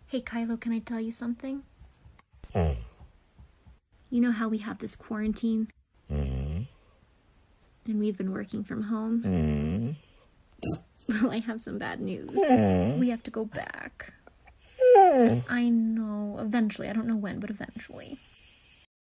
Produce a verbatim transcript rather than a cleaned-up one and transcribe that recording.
Hey, Kylo, can I tell you something? Mm. You know how we have this quarantine? Mm. And we've been working from home? Mm. Well, I have some bad news. Mm. We have to go back. Mm. I know. Eventually. I don't know when, but eventually.